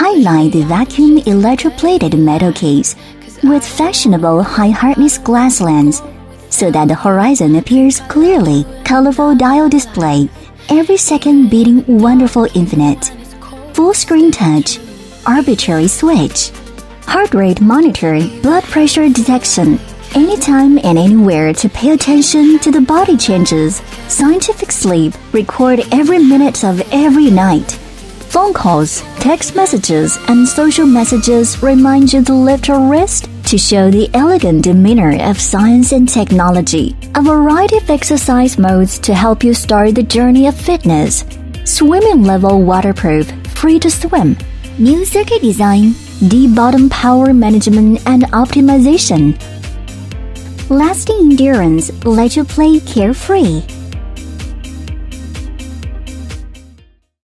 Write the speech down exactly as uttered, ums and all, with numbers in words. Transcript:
highlight the vacuum electroplated metal case with fashionable high-hardness glass lens so that the horizon appears clearly. Colorful dial display, every second beating wonderful infinite. Full screen touch, arbitrary switch. Heart rate monitor, blood pressure detection. Anytime and anywhere to pay attention to the body changes. Scientific sleep, record every minute of every night. Phone calls, text messages, and social messages remind you to lift your wrist to show the elegant demeanor of science and technology. A variety of exercise modes to help you start the journey of fitness. Swimming level waterproof, free to swim. New circuit design, deep bottom power management and optimization. Lasting endurance, let you play carefree.